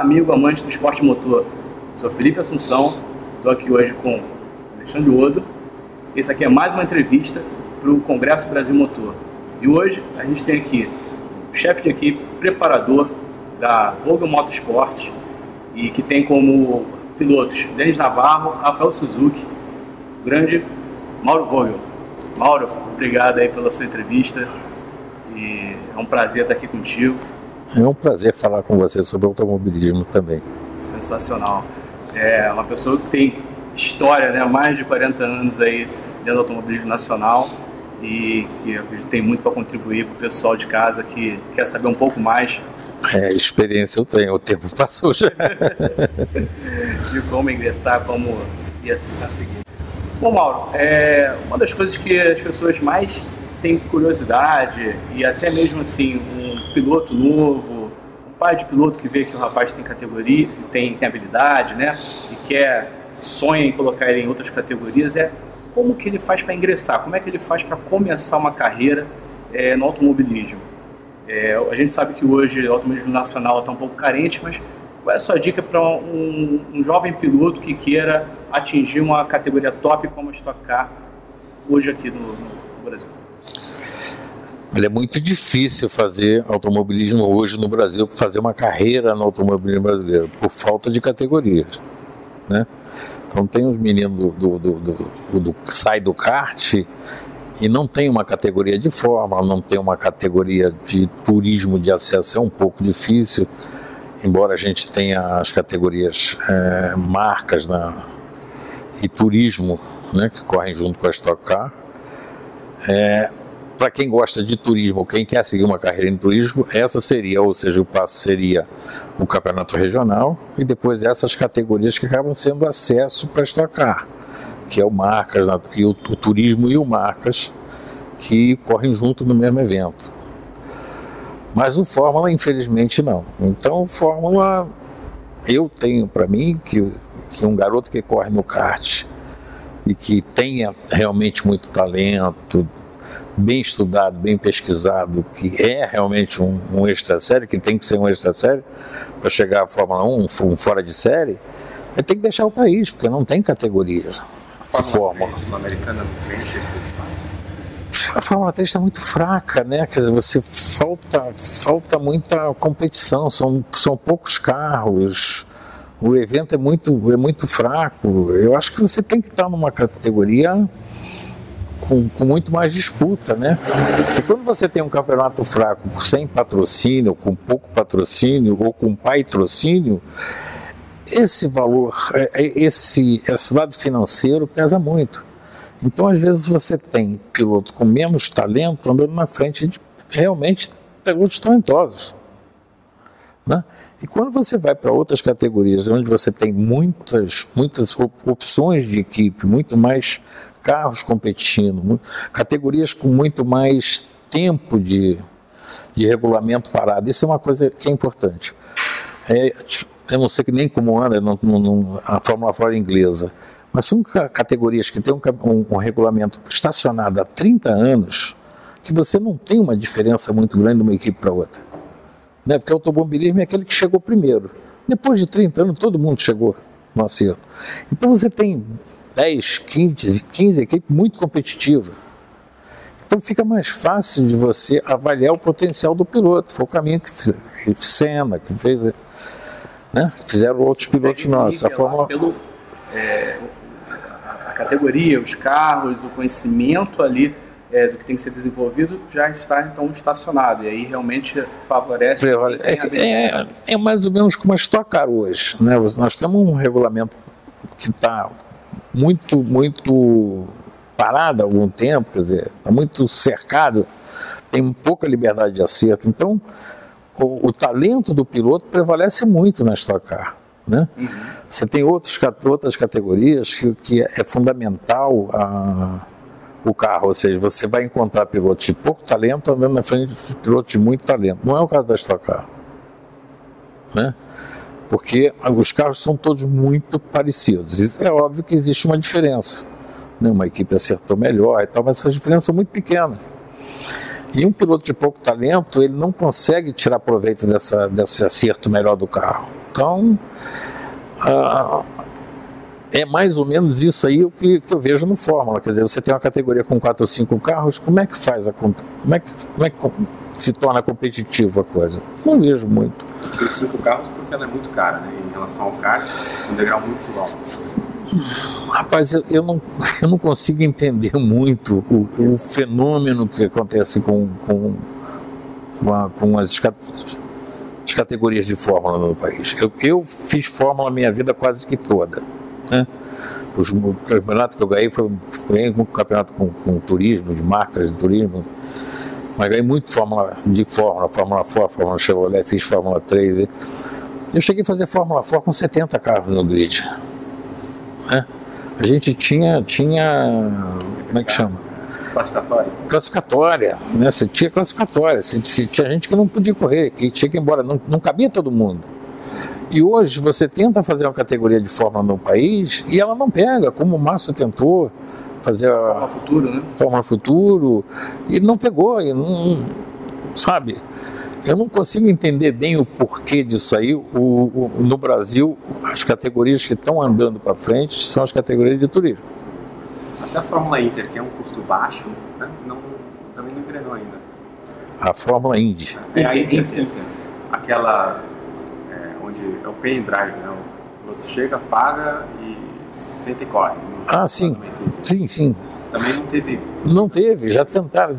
amigo, amante do esporte motor. Sou Felipe Assunção, estou aqui hoje com Alexandre Odo. Esse aqui é mais uma entrevista para o Congresso Brasil Motor. E hoje a gente tem aqui o chefe de equipe, preparador da Vogel Motorsport, e que tem como pilotos Denis Navarro, Rafael Suzuki, o grande Mauro Vogel. Mauro, obrigado aí pela sua entrevista e é um prazer estar aqui contigo. É um prazer falar com você sobre automobilismo também. Sensacional. É uma pessoa que tem história, né, mais de 40 anos aí dentro do automobilismo nacional e que tem muito para contribuir para o pessoal de casa que quer saber um pouco mais. Experiência eu tenho, o tempo passou já. De como ingressar, como ir a seguir. Bom, Mauro, uma das coisas que as pessoas mais têm curiosidade, e até mesmo assim, um piloto novo, um pai de piloto que vê que o rapaz tem categoria, tem habilidade, né, e sonha em colocar ele em outras categorias, como que ele faz para ingressar, como é que ele faz para começar uma carreira no automobilismo. A gente sabe que hoje o automobilismo nacional está um pouco carente, mas qual é a sua dica para um jovem piloto que queira atingir uma categoria top como a Stock Car hoje aqui no Brasil? Olha, é muito difícil fazer automobilismo hoje no Brasil, fazer uma carreira no automobilismo brasileiro, por falta de categorias, né? Então tem os meninos que saem do kart e não tem uma categoria de fórmula, não tem uma categoria de turismo de acesso, é um pouco difícil, embora a gente tenha as categorias marcas e turismo, né, que correm junto com a Stock Car. Para quem gosta de turismo, quem quer seguir uma carreira em turismo, essa seria, ou seja, o passo seria o campeonato regional e depois essas categorias que acabam sendo acesso para a Stock Car, que é o marcas, e o turismo e o marcas, que correm junto no mesmo evento. Mas o Fórmula, infelizmente, não. Então, o Fórmula, eu tenho para mim que um garoto que corre no kart e que tenha realmente muito talento, bem estudado, bem pesquisado, que é realmente um extra série, que tem que ser um extra série para chegar à Fórmula 1, um fora de série, ele tem que deixar o país, porque não tem categoria. A Fórmula Sul-Americana não preenche esse espaço? A Fórmula 3 está muito fraca, né? Quer dizer, falta muita competição, são poucos carros, o evento é muito fraco. Eu acho que você tem que estar numa categoria com muito mais disputa, né? Porque quando você tem um campeonato fraco, sem patrocínio, com pouco patrocínio ou com patrocínio, esse valor, esse lado financeiro pesa muito. Então, às vezes, você tem piloto com menos talento andando na frente de realmente pilotos talentosos, né? E quando você vai para outras categorias, onde você tem muitas opções de equipe, muito mais carros competindo, categorias com muito mais tempo de regulamento parado, isso é uma coisa que é importante. Eu não sei nem como anda a Fórmula fora inglesa, mas são categorias que têm um regulamento estacionado há 30 anos, que você não tem uma diferença muito grande de uma equipe para outra, né? Porque o automobilismo é aquele que chegou primeiro. Depois de 30 anos, todo mundo chegou no acerto. Então você tem 10, 15 equipes muito competitivas. Então fica mais fácil de você avaliar o potencial do piloto. Foi o caminho que Senna, que fez, né? Que fizeram outros pilotos nossos. A Fórmula... A categoria, os carros, o conhecimento ali do que tem que ser desenvolvido já está então estacionado, e aí realmente favorece. É mais ou menos como a Stock Car hoje, né? Nós temos um regulamento que está muito parado há algum tempo, quer dizer, está muito cercado, tem pouca liberdade de acerto, então o talento do piloto prevalece muito na Stock Car, né? Uhum. Você tem outras categorias que é fundamental o carro, ou seja, você vai encontrar pilotos de pouco talento andando na frente de pilotos de muito talento. Não é o caso da Stock Car, né? Porque os carros são todos muito parecidos. É óbvio que existe uma diferença, né? Uma equipe acertou melhor e tal, mas essas diferenças são muito pequenas. E um piloto de pouco talento, ele não consegue tirar proveito desse acerto melhor do carro. Então, é mais ou menos isso aí o que eu vejo no Fórmula. Quer dizer, você tem uma categoria com 4 ou 5 carros, como é que faz como é que se torna competitiva a coisa? Não vejo muito. Tem 5 carros porque ela é muito cara, né? Em relação ao kart, um degrau muito alto. Rapaz, eu não consigo entender muito o fenômeno que acontece com as categorias de Fórmula no país. Eu fiz Fórmula a minha vida quase que toda, né? O campeonato que eu ganhei foi um campeonato com turismo, de marcas de turismo, mas ganhei muito Fórmula 4, Fórmula Chevrolet, fiz Fórmula 3. Eu cheguei a fazer Fórmula 4 com 70 carros no grid. Né? A gente tinha como é que chama? Classificatória, né? Você tinha classificatória, tinha gente que não podia correr, que tinha que ir embora, não cabia todo mundo. E hoje você tenta fazer uma categoria de Fórmula no país e ela não pega, como o Massa tentou fazer a Fórmula Futuro, né? Fórmula Futuro, e não pegou, e não, sabe? Eu não consigo entender bem o porquê disso aí. No Brasil, as categorias que estão andando para frente são as categorias de turismo. Até a Fórmula Inter, que é um custo baixo, né? Também não engrenou ainda. A Fórmula Indy. A Inter. Aquela onde é o pay and drive, né? O piloto chega, paga e senta e corre. Sim. Sim. Também não teve. Não teve, já tentaram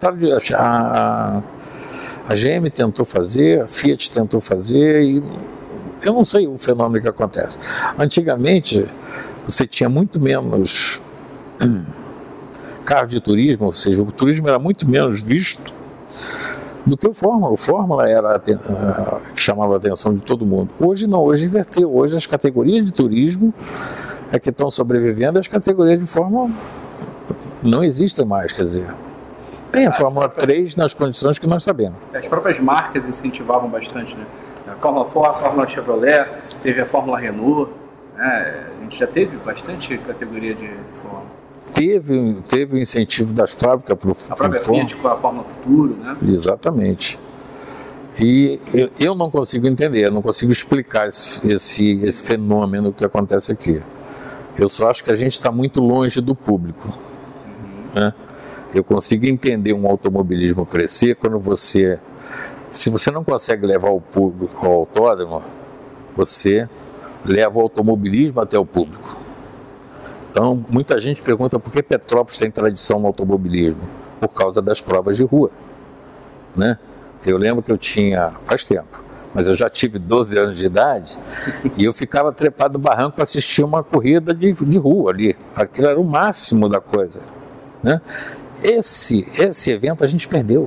a GM tentou fazer, a Fiat tentou fazer, e eu não sei o fenômeno que acontece. Antigamente, você tinha muito menos carro de turismo, ou seja, o turismo era muito menos visto do que o Fórmula. O Fórmula era que chamava a atenção de todo mundo. Hoje não, hoje inverteu. Hoje as categorias de turismo é que estão sobrevivendo, as categorias de Fórmula não existem mais, quer dizer. Tem a Fórmula 3 nas condições que nós sabemos. As próprias marcas incentivavam bastante, né? A Fórmula Ford, a Fórmula Chevrolet, teve a Fórmula Renault, né? A gente já teve bastante categoria de Fórmula. Teve o incentivo das fábricas para o a própria Fiat com a Fórmula Futuro, né? Exatamente. E eu não consigo entender, eu não consigo explicar esse fenômeno que acontece aqui. Eu só acho que a gente está muito longe do público, né? Eu consigo entender um automobilismo crescer quando se você não consegue levar o público ao autódromo, você leva o automobilismo até o público. Então, muita gente pergunta por que Petrópolis tem tradição no automobilismo? Por causa das provas de rua, né? Eu lembro que faz tempo, mas eu já tive 12 anos de idade e eu ficava trepado no barranco para assistir uma corrida de rua ali. Aquilo era o máximo da coisa, né? Esse evento a gente perdeu.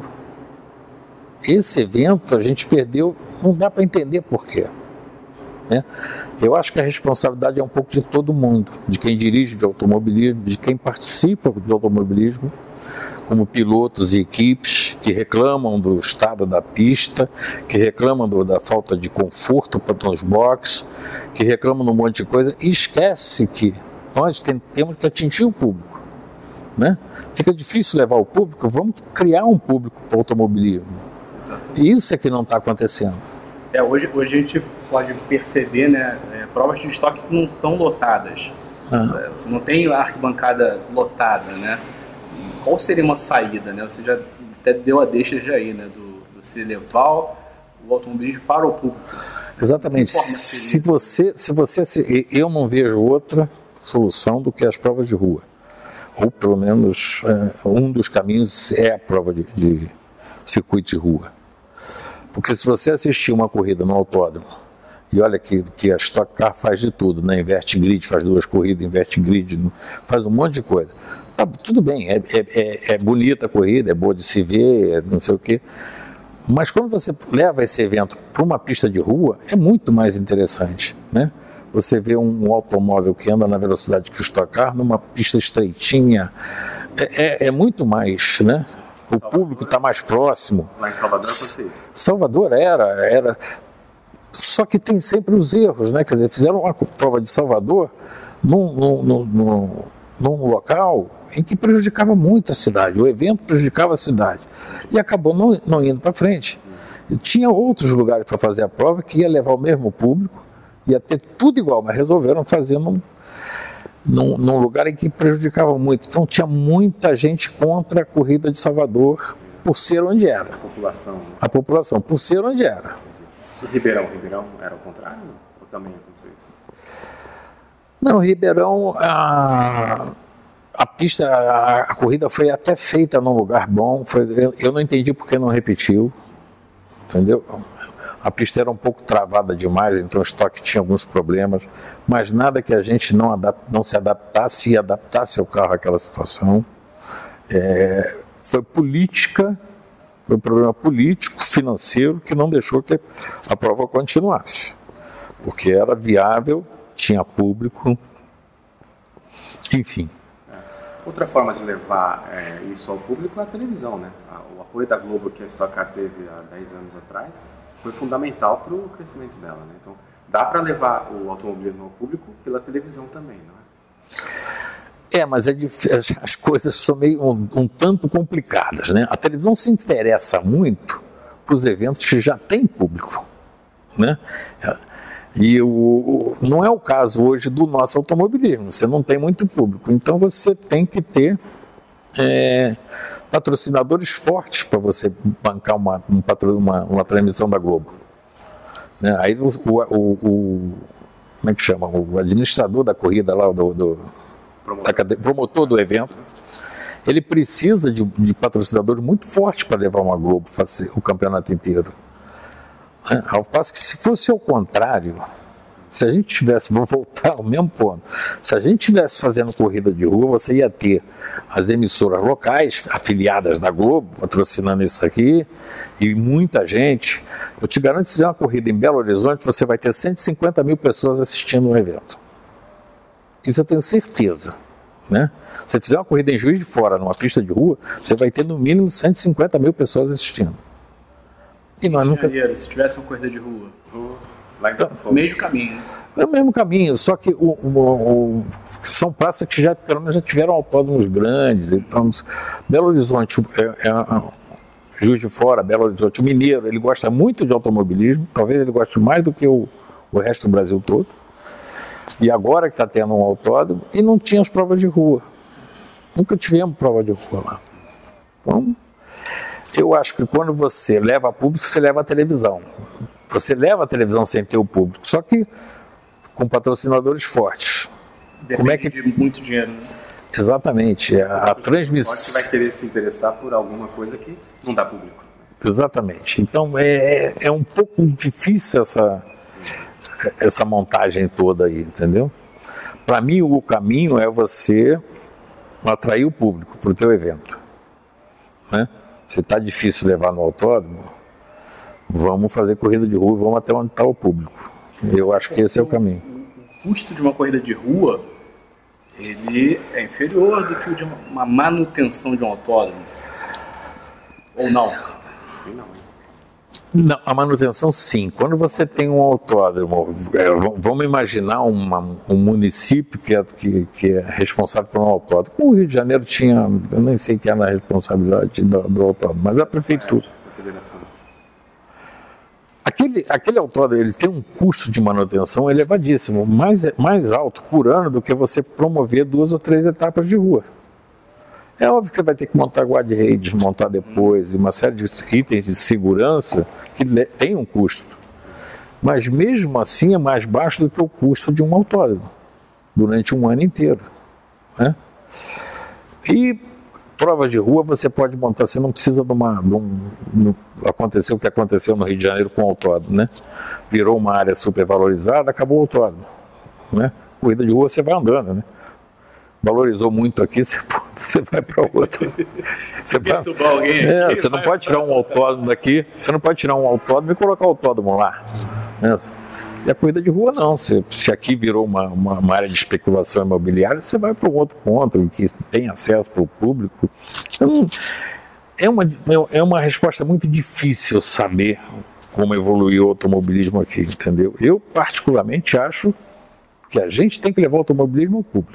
Não dá para entender por quê, né? Eu acho que a responsabilidade é um pouco de todo mundo, de quem dirige de automobilismo, de quem participa do automobilismo, como pilotos e equipes que reclamam do estado da pista, que reclamam da falta de conforto para os boxes, que reclamam de um monte de coisa e esquece que nós temos que atingir o público, né? Fica difícil levar o público, vamos criar um público para o automobilismo. Exatamente. E isso é que não está acontecendo. Hoje a gente pode perceber, né, provas de estoque que não estão lotadas. Você não tem a arquibancada lotada, né? Qual seria uma saída, né? Você já até deu a deixa já aí, né, do se levar o automobilismo para o público. Exatamente. Eu não vejo outra solução do que as provas de rua. Ou pelo menos um dos caminhos é a prova de circuito de rua. Porque se você assistir uma corrida no autódromo, e olha que a Stock Car faz de tudo, né? Inverte grid, faz 2 corridas, inverte grid, faz um monte de coisa. Tá, tudo bem, é bonita a corrida, é boa de se ver, não sei o quê. Mas quando você leva esse evento para uma pista de rua, é muito mais interessante, né? Você vê um automóvel que anda na velocidade que o Stock Car, numa pista estreitinha, é muito mais, né? O público está mais próximo. Lá em Salvador você? Salvador era. Só que tem sempre os erros, né? Quer dizer, fizeram uma prova de Salvador num local em que prejudicava muito a cidade, o evento prejudicava a cidade, e acabou não indo para frente. E tinha outros lugares para fazer a prova que ia levar o mesmo público, ia ter tudo igual, mas resolveram fazer num lugar em que prejudicava muito. Então tinha muita gente contra a corrida de Salvador por ser onde era. A população. Né? A população, por ser onde era. O Ribeirão era o contrário? Ou também aconteceu isso? Não, Ribeirão, a pista, a corrida foi até feita num lugar bom. Eu não entendi por que não repetiu, entendeu? A pista era um pouco travada demais, então o estoque tinha alguns problemas, mas nada que a gente não se adaptasse e adaptasse ao carro àquela situação. Foi política, foi um problema político, financeiro, que não deixou que a prova continuasse, porque era viável, tinha público, enfim. Outra forma de levar isso ao público é a televisão, né? O apoio da Globo que a Stock Car teve há 10 anos atrás foi fundamental para o crescimento dela, né? Então, dá para levar o automobilismo ao público pela televisão também, não é? Mas as coisas são meio um tanto complicadas, né? A televisão se interessa muito para os eventos que já têm público, né? E não é o caso hoje do nosso automobilismo, você não tem muito público, então você tem que ter patrocinadores fortes para você bancar uma transmissão da Globo. Né? Aí como é que chama? O administrador da corrida lá, promotor do evento, ele precisa de patrocinadores muito fortes para levar uma Globo, fazer o campeonato inteiro. Ao passo que se fosse ao contrário, se a gente tivesse, vou voltar ao mesmo ponto, se a gente estivesse fazendo corrida de rua, você ia ter as emissoras locais, afiliadas da Globo, patrocinando isso aqui, e muita gente. Eu te garanto que se fizer uma corrida em Belo Horizonte, você vai ter 150 mil pessoas assistindo o evento. Isso eu tenho certeza. Né? Se você fizer uma corrida em Juiz de Fora, numa pista de rua, você vai ter no mínimo 150 mil pessoas assistindo. E nós nunca... Se tivesse uma corrida de rua, então, mesmo caminho. É o mesmo caminho, só que são praças que pelo menos já tiveram autódromos grandes. Então, Belo Horizonte, Juiz de Fora, Belo Horizonte, o mineiro, ele gosta muito de automobilismo, talvez ele goste mais do que o resto do Brasil todo. E agora que está tendo um autódromo, e não tinha as provas de rua. Nunca tivemos prova de rua lá. Então, eu acho que quando você leva público, você leva a televisão. Você leva a televisão sem ter o público, só que com patrocinadores fortes. Depende como é que... de muito dinheiro, né? Exatamente. A transmissão... Você vai querer se interessar por alguma coisa que não dá público. Exatamente. Então, é um pouco difícil essa montagem toda aí, entendeu? Para mim, o caminho é você atrair o público para o teu evento, né? Se está difícil levar no autódromo, vamos fazer corrida de rua, vamos até onde está o público. Eu acho que esse é o caminho. O custo de uma corrida de rua, ele é inferior do que o de uma manutenção de um autódromo? Ou não? Não, a manutenção sim. Quando você tem um autódromo, vamos imaginar um município que é responsável por um autódromo. O Rio de Janeiro tinha, eu nem sei quem era a responsabilidade do autódromo, mas a prefeitura. Aquele autódromo, ele tem um custo de manutenção elevadíssimo, mais alto por ano do que você promover 2 ou 3 etapas de rua. É óbvio que você vai ter que montar guarda-reio, desmontar depois, e uma série de itens de segurança que tem um custo. Mas mesmo assim é mais baixo do que o custo de um autódromo, durante um ano inteiro. Né? E provas de rua você pode montar, você não precisa aconteceu o que aconteceu no Rio de Janeiro com o autódromo, né? Virou uma área supervalorizada, acabou o autódromo. Né? Corrida de rua você vai andando, né? Valorizou muito aqui, você vai para outro. Você não pode tirar um autódromo daqui, você não pode tirar um autódromo e colocar o autódromo lá. Né? E a corrida de rua não, se aqui virou uma área de especulação imobiliária, você vai para um outro ponto em que tem acesso para o público. Então, é uma resposta muito difícil saber como evoluir o automobilismo aqui, entendeu? Eu particularmente acho que a gente tem que levar o automobilismo ao público.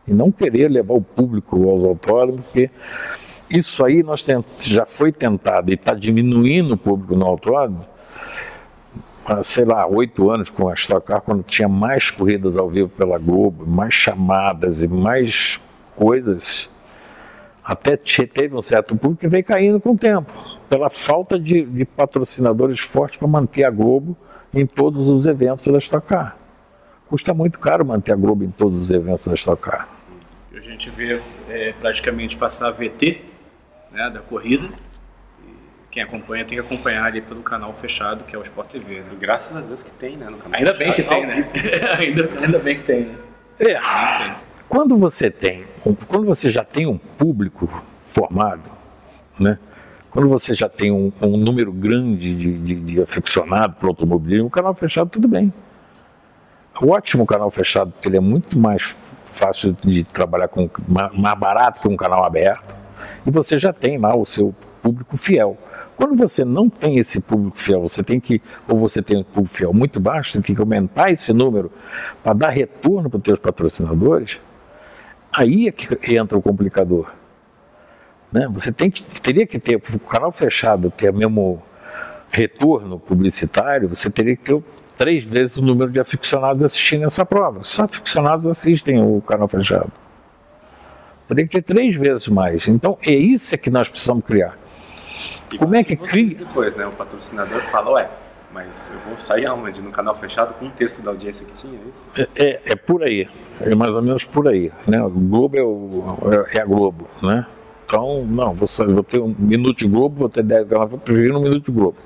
e não querer levar o público aos autódromos, porque isso aí já foi tentado e está diminuindo o público no autódromo há, sei lá, 8 anos com a Stock Car, quando tinha mais corridas ao vivo pela Globo, mais chamadas e mais coisas. Até teve um certo público que veio caindo com o tempo, pela falta de patrocinadores fortes para manter a Globo em todos os eventos da Stock Car. Custa muito caro manter a Globo em todos os eventos da Stock Car. A gente vê praticamente passar a VT, né, da corrida. E quem acompanha tem que acompanhar ali pelo canal fechado, que é o Sport TV. Né? Graças a Deus que tem, né? No canal ainda bem que tem, né? ainda bem que tem, né? Quando você já tem um público formado, né? Quando você já tem um número grande de aficionados por automobilismo, o canal fechado tudo bem. Ótimo canal fechado, porque ele é muito mais fácil de trabalhar, mais barato que um canal aberto. E você já tem lá o seu público fiel. Quando você não tem esse público fiel, você tem um público fiel muito baixo, você tem que aumentar esse número para dar retorno para os seus patrocinadores. Aí é que entra o complicador. Né? Você teria que ter, o canal fechado ter o mesmo retorno publicitário, você teria que ter 3 vezes o número de aficionados assistindo essa prova. Só aficionados assistem o canal fechado. Teria que ter 3 vezes mais. Então é isso que nós precisamos criar. E como é que cria? Depois, né, o patrocinador fala, mas eu vou sair aonde? No canal fechado com 1/3 da audiência que tinha, é isso? É por aí, é mais ou menos por aí, né? O Globo é a Globo, né? Então, não, vou ter 1 minuto de Globo, vou ter 10 canais, vou preferir 1 minuto de Globo.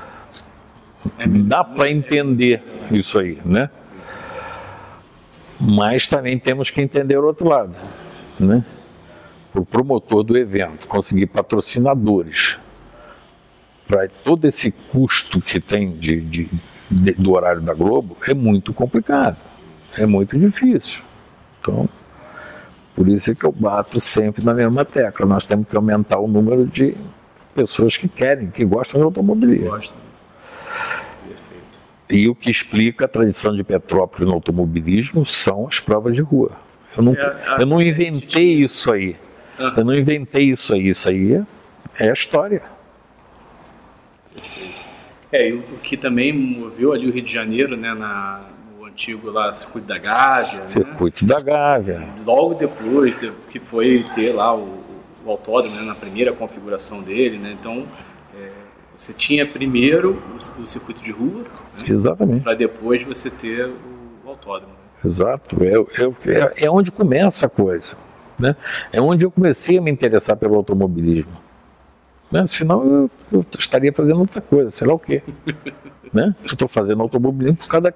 Dá para entender isso aí, né? Mas também temos que entender o outro lado, né? O promotor do evento conseguir patrocinadores para todo esse custo que tem do horário da Globo é muito complicado, é muito difícil. Então, por isso é que eu bato sempre na mesma tecla. Nós temos que aumentar o número de pessoas que gostam de automobilismo. E o que explica a tradição de Petrópolis no automobilismo são as provas de rua. Eu não inventei isso aí. Eu não inventei isso aí. Isso aí é a história. E o que também moveu ali o Rio de Janeiro, né, no antigo lá, Circuito da Gávea. Circuito da Gávea. Logo depois que foi ter lá o autódromo, né, na primeira configuração dele, né, então você tinha primeiro o circuito de rua, né, exatamente, para depois você ter o autódromo. Exato, é onde começa a coisa, né? É onde eu comecei a me interessar pelo automobilismo. Né? Senão eu estaria fazendo outra coisa, sei lá o quê. Né? Eu estou fazendo automobilismo por causa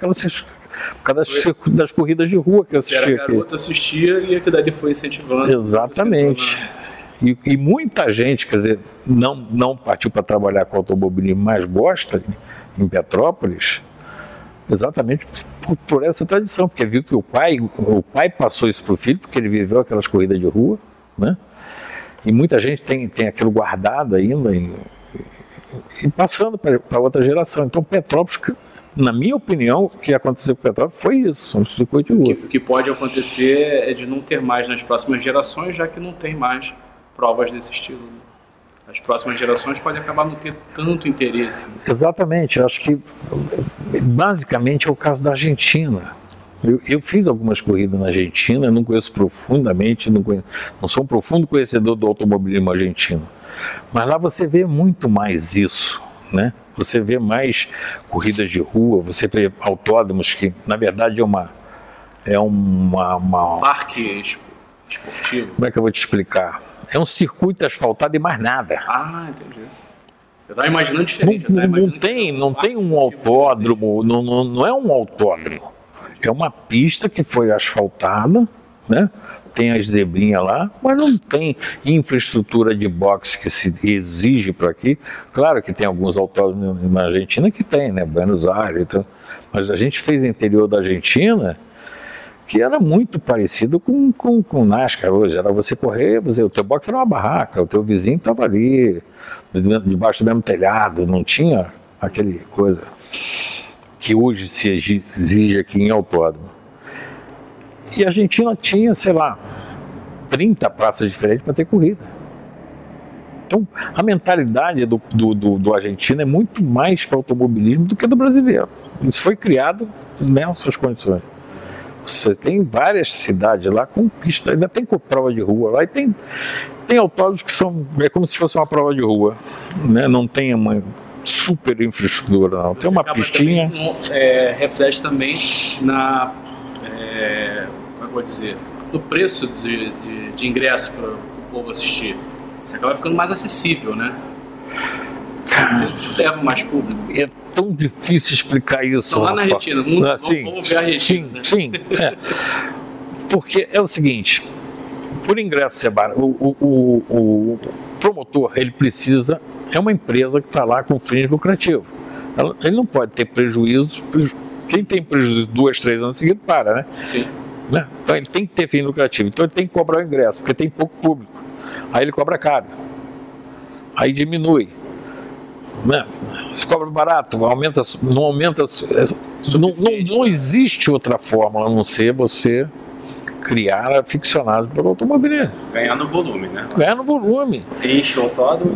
das corridas de rua que eu assistia. Era garoto, assistia e aquilo ali foi incentivando. Exatamente. E muita gente, quer dizer, não partiu para trabalhar com automobilismo, mas gosta em Petrópolis, exatamente por essa tradição, porque viu que o pai passou isso para o filho, porque ele viveu aquelas corridas de rua, né? E muita gente tem aquilo guardado ainda e passando para outra geração. Então Petrópolis, na minha opinião, o que aconteceu com Petrópolis foi isso, um circuito de rua. O que pode acontecer é de não ter mais nas próximas gerações, já que não tem mais provas desse estilo. As próximas gerações podem acabar não ter tanto interesse. Exatamente, eu acho que basicamente é o caso da Argentina. Eu fiz algumas corridas na Argentina, não conheço profundamente, não sou um profundo conhecedor do automobilismo argentino, mas lá você vê muito mais isso, né? Você vê mais corridas de rua, você vê autódromos que, na verdade, é uma parque esportivo. Como é que eu vou te explicar? É um circuito asfaltado e mais nada. Ah, entendi. Eu estava imaginando diferente. Não tem um autódromo, não é um autódromo. É uma pista que foi asfaltada, né? Tem as zebrinhas lá, mas não tem infraestrutura de boxe que se exige para aqui. Claro que tem alguns autódromos na Argentina que tem, né? Buenos Aires, então. Mas a gente fez no interior da Argentina que era muito parecido com NASCAR hoje. Era você correr, o teu boxe era uma barraca, o teu vizinho estava ali, debaixo do mesmo telhado, não tinha aquele coisa que hoje se exige aqui em autódromo. E a Argentina tinha, sei lá, 30 praças diferentes para ter corrida. Então, a mentalidade do argentino é muito mais para o automobilismo do que do brasileiro. Isso foi criado nessas condições. Você tem várias cidades lá com pista, ainda tem prova de rua lá, e tem autódromos que são, é como se fosse uma prova de rua, né? Não tem uma super infraestrutura, não. Tem uma pistinha. Reflete também na, como eu vou dizer, no preço de ingresso para o povo assistir. Você acaba ficando mais acessível, né? Você leva mais público. É tão difícil explicar isso. Então, lá na Argentina, vamos ver a Argentina. Sim. Porque é o seguinte, por ingresso ser barato, o promotor, ele precisa, é uma empresa que está lá com fins lucrativos. Ele não pode ter prejuízo. Quem tem prejuízo 2, 3 anos seguidos, para, né? Sim. Né? Então ele tem que ter fim lucrativo. Então ele tem que cobrar o ingresso, porque tem pouco público. Aí ele cobra caro. Aí diminui. Né? Se cobra barato, aumenta, não aumenta. Não existe outra fórmula a não ser você criar aficionados pelo automobilismo. Ganhar no volume, né? Ganhar no volume. Enche o autódromo.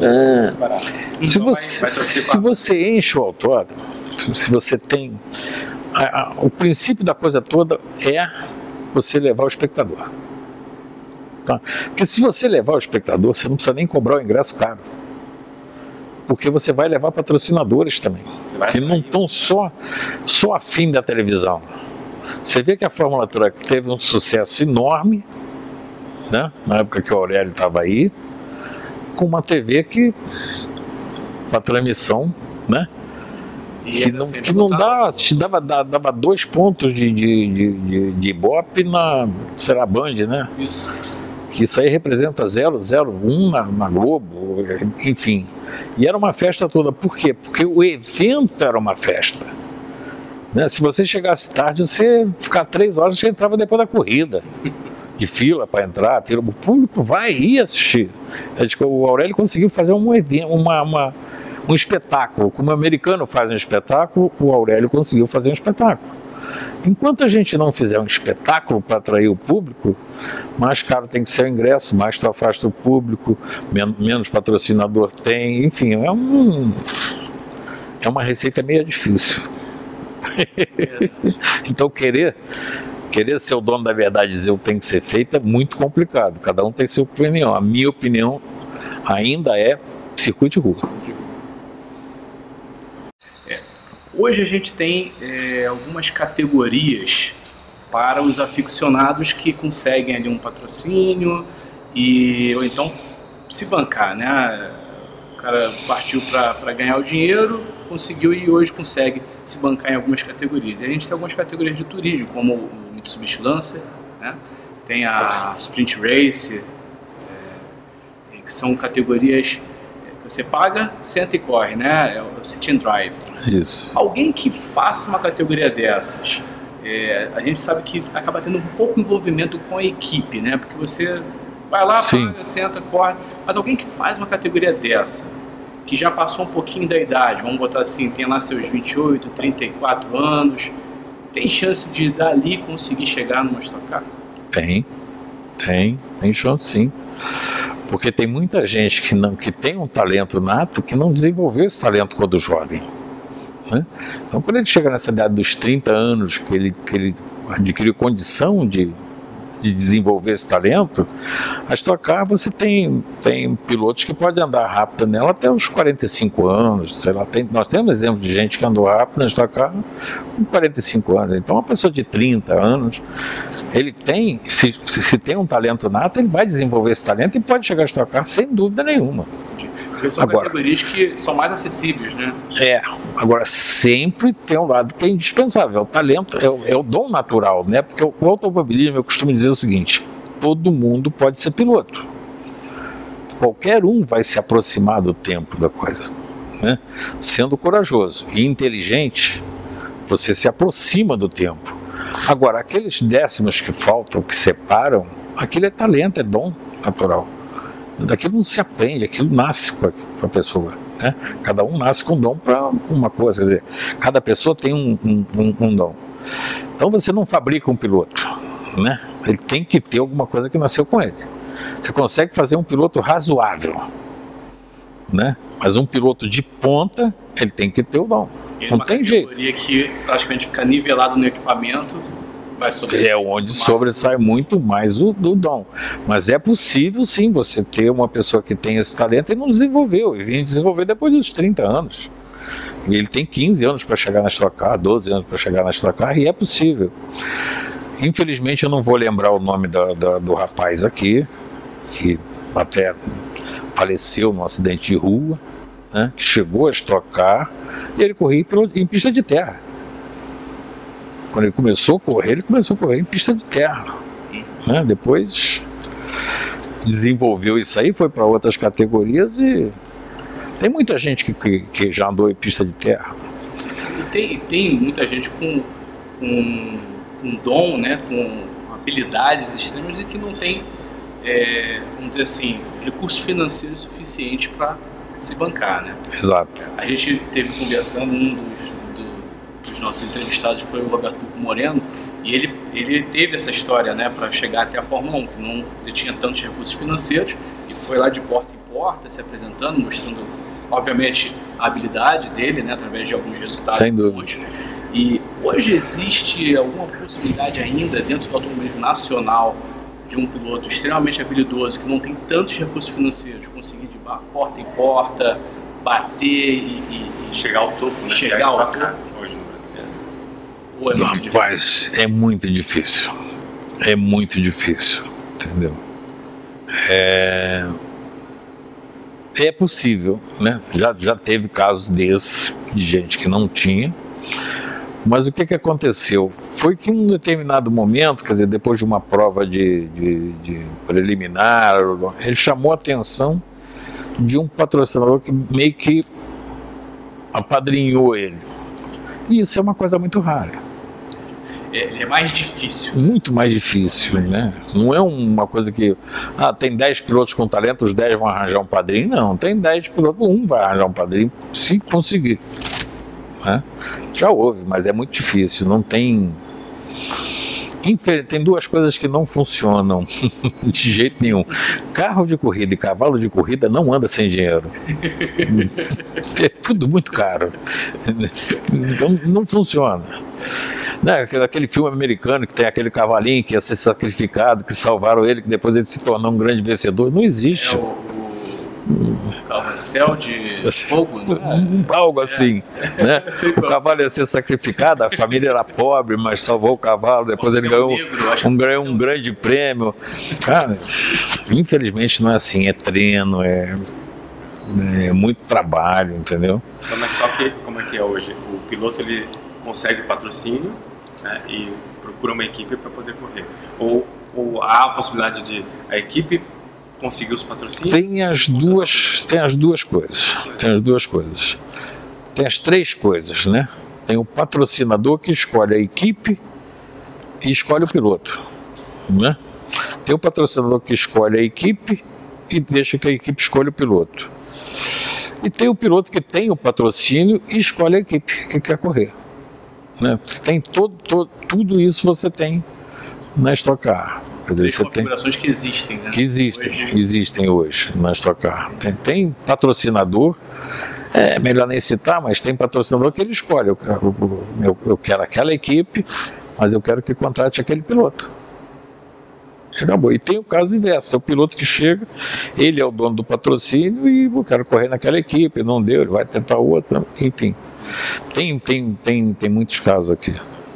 Se você enche o autódromo, se você tem. O princípio da coisa toda é você levar o espectador. Tá? Porque se você levar o espectador, você não precisa nem cobrar o ingresso caro. Porque você vai levar patrocinadores também, que não estão só afim da televisão. Você vê que a Fórmula Truck teve um sucesso enorme, né? Na época que o Aurélio estava aí, com uma TV que, a transmissão, né? Que não dá, te dava 2 pontos de Ibope na, será, Band, né? Isso. Que isso aí representa 001 na Globo, enfim. E era uma festa toda. Por quê? Porque o evento era uma festa. Né? Se você chegasse tarde, você ficar 3 horas, você entrava depois da corrida. De fila para entrar, o público vai ir assistir. O Aurélio conseguiu fazer um evento, um espetáculo. Como o americano faz um espetáculo, o Aurélio conseguiu fazer um espetáculo. Enquanto a gente não fizer um espetáculo para atrair o público, mais caro tem que ser o ingresso, mais tu afasta o público, menos patrocinador tem, enfim, é uma receita meio difícil. Então querer ser o dono da verdade e dizer o que tem que ser feito é muito complicado, cada um tem sua opinião. A minha opinião ainda é circuito de rua. Hoje a gente tem algumas categorias para os aficionados que conseguem ali um patrocínio ou então se bancar, né? O cara partiu para ganhar o dinheiro, conseguiu e hoje consegue se bancar em algumas categorias. E a gente tem algumas categorias de turismo, como o Mitsubishi Lancer, né? Tem a Sprint Race, que são categorias você paga, senta e corre, né? É o sit and drive. Isso. Alguém que faça uma categoria dessas, a gente sabe que acaba tendo um pouco envolvimento com a equipe, né? Porque você vai lá, paga, senta, corre. Mas alguém que faz uma categoria dessa, que já passou um pouquinho da idade, vamos botar assim, tem lá seus 28, 34 anos, tem chance de dali conseguir chegar numa Stock Car? Tem chance sim. Porque tem muita gente que tem um talento nato que não desenvolveu esse talento quando jovem. Né? Então, quando ele chega nessa idade dos 30 anos, que ele adquiriu condição de desenvolver esse talento, a Stock Car você tem pilotos que podem andar rápido nela até os 45 anos, sei lá, nós temos exemplo de gente que andou rápido na Stock Car com 45 anos, então uma pessoa de 30 anos, ele tem, se tem um talento nato, ele vai desenvolver esse talento e pode chegar a Stock Car sem dúvida nenhuma. São categorias que são mais acessíveis, né? Agora sempre tem um lado que é indispensável, o talento é o dom natural, né? Porque o automobilismo, eu costumo dizer o seguinte, todo mundo pode ser piloto. Qualquer um vai se aproximar do tempo da coisa, né? Sendo corajoso e inteligente, você se aproxima do tempo. Agora, aqueles décimos que faltam, que separam, aquilo é talento, é dom natural. Daquilo não se aprende, aquilo nasce com a pessoa, né? Cada um nasce com dom para uma coisa, quer dizer, cada pessoa tem um dom. Então você não fabrica um piloto, né? Ele tem que ter alguma coisa que nasceu com ele. Você consegue fazer um piloto razoável, né? Mas um piloto de ponta, ele tem que ter o dom. Não tem jeito. Que praticamente fica nivelado no equipamento, vai sobressair. É onde sobressai muito mais o dom. Mas é possível, sim, você ter uma pessoa que tem esse talento e não desenvolveu. E vem desenvolver depois dos 30 anos. E ele tem 15 anos para chegar na Stock Car, 12 anos para chegar na Stock Car, e é possível. Infelizmente eu não vou lembrar o nome do rapaz aqui, que até faleceu num acidente de rua, né, que chegou a Stock Car e ele corria em pista de terra. Quando ele começou a correr em pista de terra, né? Depois desenvolveu isso aí, foi para outras categorias e tem muita gente que já andou em pista de terra. E tem muita gente com dom, né, com habilidades extremas e que não tem, vamos dizer assim, recursos financeiros suficientes para se bancar, né? Exato. A gente teve conversando, um dos nossos entrevistados foi o Roberto Moreno, e ele teve essa história, né, para chegar até a Fórmula 1, que não tinha tantos recursos financeiros, e foi lá de porta em porta, se apresentando, mostrando, obviamente, a habilidade dele, né, através de alguns resultados. Sem dúvida. E hoje existe alguma possibilidade ainda, dentro do automobilismo nacional, de um piloto extremamente habilidoso, que não tem tantos recursos financeiros, conseguir de porta em porta, bater e chegar ao topo, né? Chegar ao topo hoje no Brasil. Rapaz, é muito difícil. É muito difícil, entendeu? É possível, né? Já teve casos desses, de gente que não tinha. Mas o que aconteceu? Foi que em um determinado momento, quer dizer, depois de uma prova de preliminar, ele chamou a atenção de um patrocinador que meio que apadrinhou ele. E isso é uma coisa muito rara. É mais difícil. Muito mais difícil, né? Não é uma coisa que... tem 10 pilotos com talento, os 10 vão arranjar um padrinho. Não, tem 10 pilotos, um vai arranjar um padrinho, se conseguir. Né? Já houve, mas é muito difícil. Não tem... Tem duas coisas que não funcionam de jeito nenhum. Carro de corrida e cavalo de corrida não anda sem dinheiro. É tudo muito caro. Não funciona. Né? Aquele filme americano que tem aquele cavalinho que ia ser sacrificado, que salvaram ele, que depois ele se tornou um grande vencedor. Não existe. Carrossel de fogo, né? Algo assim, né? O cavalo ia ser sacrificado, a família era pobre, mas salvou o cavalo, depois ele ganhou um grande prêmio. Cara, infelizmente não é assim, é treino, é muito trabalho, entendeu? Então, na Stock, como é que é hoje? O piloto, ele consegue patrocínio, né, e procura uma equipe para poder correr. Ou há a possibilidade de a equipe conseguir os patrocínios? Tem as duas coisas. Tem as três coisas, né? Tem o patrocinador que escolhe a equipe e escolhe o piloto, né? Tem o patrocinador que escolhe a equipe e deixa que a equipe escolha o piloto. E tem o piloto que tem o patrocínio e escolhe a equipe que quer correr, né? Tem tudo isso você tem na Stock Car. Três configurações que existem, né? Que existem hoje na Stock Car. Tem patrocinador, melhor nem citar, mas tem patrocinador que ele escolhe. Eu quero aquela equipe, mas eu quero que contrate aquele piloto. Acabou. E tem o caso inverso, é o piloto que chega, ele é o dono do patrocínio e eu quero correr naquela equipe, não deu, ele vai tentar outra, enfim. Tem muitos casos aqui.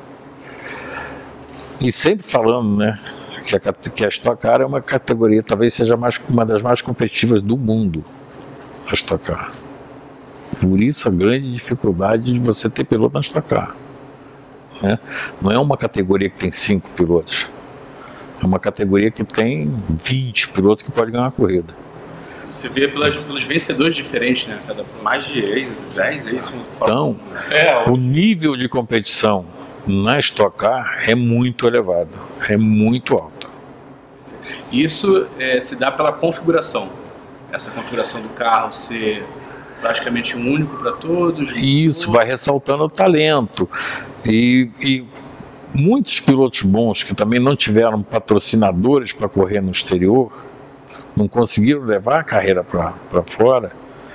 E sempre falando, né, que a Stock Car é uma categoria, talvez seja uma das mais competitivas do mundo, a Stock Car. Por isso a grande dificuldade de você ter piloto na Stock Car, né? Não é uma categoria que tem 5 pilotos, é uma categoria que tem 20 pilotos que podem ganhar uma corrida. Você vê pelos vencedores diferentes, né? Mais de 10, é isso? Então, o nível de competição na Stock Car é muito elevado, é muito alto. Isso se dá pela configuração. Essa configuração do carro ser praticamente único para todos. Isso, vai ressaltando o talento. E muitos pilotos bons que também não tiveram patrocinadores para correr no exterior, não conseguiram levar a carreira para fora,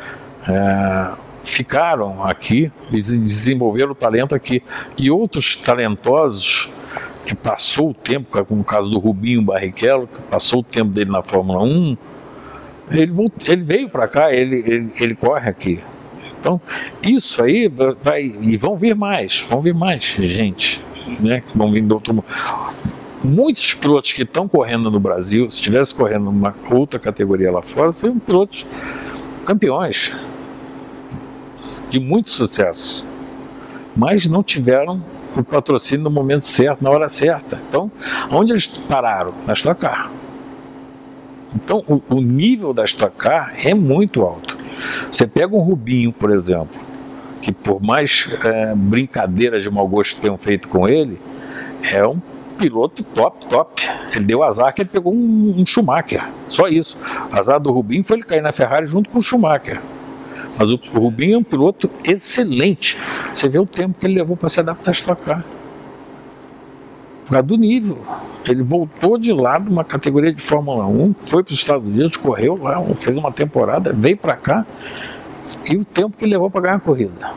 ficaram aqui e desenvolveram o talento aqui. E outros talentosos que passou o tempo, como o caso do Rubinho Barrichello, que passou o tempo dele na Fórmula 1, ele veio para cá, ele corre aqui. Então, isso aí vai, e vão vir mais gente, né, que vão vir do outro mundo. Muitos pilotos que estão correndo no Brasil, se estivesse correndo numa outra categoria lá fora, seriam pilotos campeões, de muito sucesso, mas não tiveram o patrocínio no momento certo, na hora certa. Então, onde eles pararam? Na Stock Car. Então, o nível da Stock Car é muito alto. Você pega um Rubinho, por exemplo, que por mais brincadeira de mau gosto que tenham feito com ele, é um piloto top. Ele deu azar que ele pegou um Schumacher, só isso. O azar do Rubinho foi ele cair na Ferrari junto com o Schumacher. Mas o Rubinho é um piloto excelente. Você vê o tempo que ele levou para se adaptar a Stock Car. Por causa do nível. Ele voltou de lá de uma categoria de Fórmula 1, foi para os Estados Unidos, correu lá, fez uma temporada, veio para cá, e o tempo que ele levou para ganhar a corrida.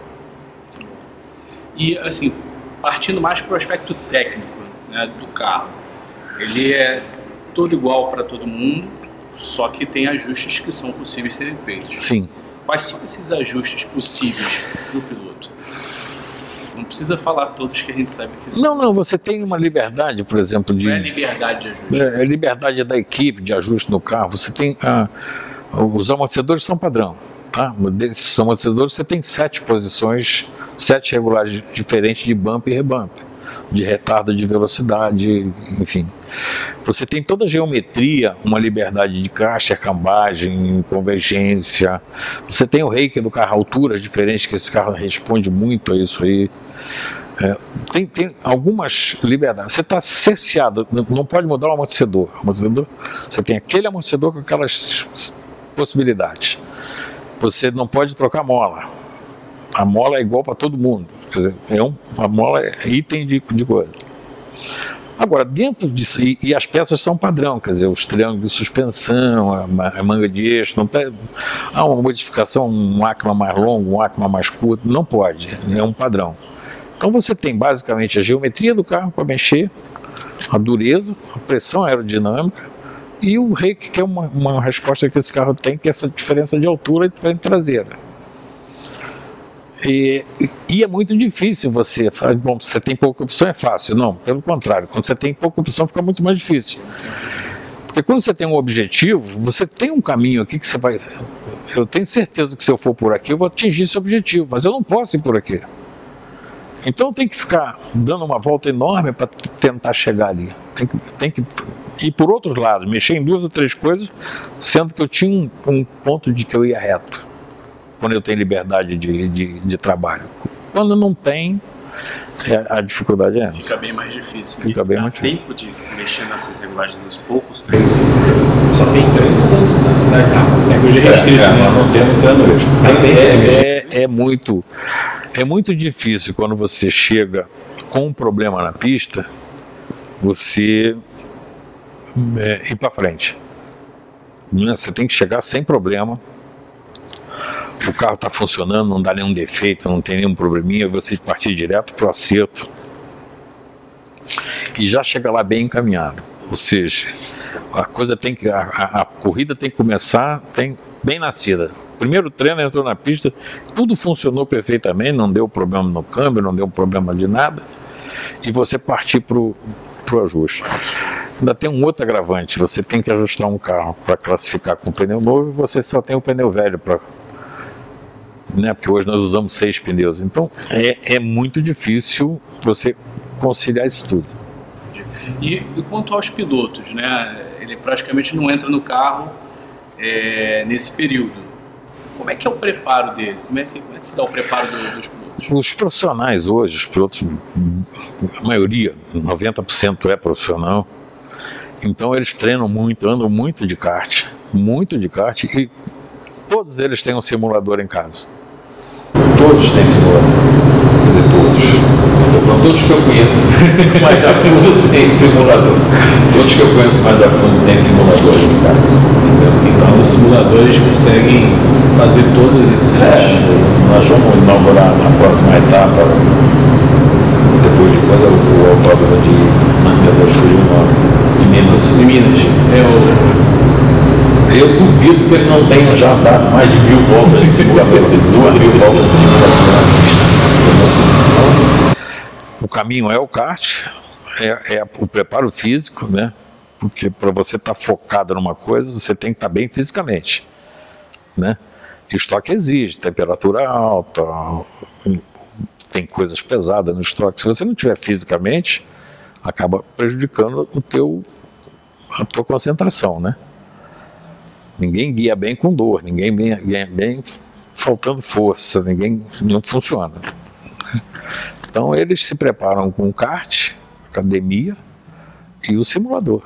E assim, partindo mais para o aspecto técnico, né, do carro, ele é todo igual para todo mundo, só que tem ajustes que são possíveis serem feitos. Sim. Quais são esses ajustes possíveis para o piloto? Não precisa falar todos que a gente sabe que são. Não, você tem uma liberdade, por exemplo, de... Não é liberdade de ajuste. É liberdade da equipe de ajuste no carro. Você tem... os amortecedores são padrão, tá? Desses amortecedores você tem 7 posições, 7 regulagens diferentes de bump e rebump, de retardo de velocidade, enfim. Você tem toda a geometria, uma liberdade de caixa, cambagem, convergência. Você tem o reiki do carro, alturas diferentes, que esse carro responde muito a isso aí. Tem algumas liberdades. Você está cerceado, não pode mudar o amortecedor. Você tem aquele amortecedor com aquelas possibilidades. Você não pode trocar mola. A mola é igual para todo mundo. Quer dizer, a mola é item de coisa. Agora, dentro disso, e as peças são padrão, quer dizer, os triângulos de suspensão, a manga de eixo, não tem, uma modificação, um acma mais longo, um acma mais curto, não pode, é um padrão. Então você tem basicamente a geometria do carro para mexer, a dureza, a pressão aerodinâmica e o reiki, que é uma resposta que esse carro tem, que é essa diferença de altura e de frente traseira. E é muito difícil você falar, bom, você tem pouca opção, é fácil. Não, pelo contrário, quando você tem pouca opção fica muito mais difícil. Porque quando você tem um objetivo, você tem um caminho aqui que você vai... Eu tenho certeza que se eu for por aqui eu vou atingir esse objetivo, mas eu não posso ir por aqui. Então tem que ficar dando uma volta enorme para tentar chegar ali. Tem que ir por outros lados, mexer em 2 ou 3 coisas, sendo que eu tinha um ponto de que eu ia reto. Quando eu tenho liberdade de trabalho. Quando não tem, a dificuldade é essa. Fica bem mais difícil. Fica bem mais difícil. Tempo de mexer nessas regulagens nos poucos treinos. Só tem 3 anos da carro. É muito difícil quando você chega com um problema na pista, você ir para frente. Você tem que chegar sem problema. O carro está funcionando, não dá nenhum defeito, não tem nenhum probleminha, você partir direto para o acerto e já chega lá bem encaminhado. Ou seja, a corrida tem que começar bem nascida. Primeiro treino, entrou na pista, tudo funcionou perfeitamente, não deu problema no câmbio, não deu problema de nada, e você partir para o ajuste. Ainda tem um outro agravante, você tem que ajustar um carro para classificar com pneu novo e você só tem o pneu velho para... Porque hoje nós usamos 6 pneus, então é muito difícil você conciliar isso tudo. E quanto aos pilotos, né? Ele praticamente não entra no carro nesse período. Como é que é o preparo dele? Como é que se dá o preparo dos pilotos? Os profissionais hoje, os pilotos, a maioria, 90% é profissional, então eles treinam muito, andam muito de kart, e todos eles têm um simulador em casa. Todos têm simulador, quer dizer, todos. estou falando todos que eu conheço mais a fundo tem simulador. Todos que eu conheço mais a fundo tem simuladores de carros. Então os simuladores conseguem fazer todos esses. Nós vamos inaugurar na próxima etapa, depois de quando o autódromo de Fujimori, de Minas. Eu duvido que eles não tenham já dado mais de 1000 voltas de simulador, 2.000 voltas de simulador na pista. O caminho é o kart, é o preparo físico, né? Porque para você estar focado numa coisa, você tem que estar bem fisicamente, né? E o estoque exige temperatura alta, tem coisas pesadas no estoque. Se você não tiver fisicamente, acaba prejudicando a tua concentração, né? Ninguém guia bem com dor, ninguém guia bem faltando força, não funciona. Então eles se preparam com o kart, academia e o simulador.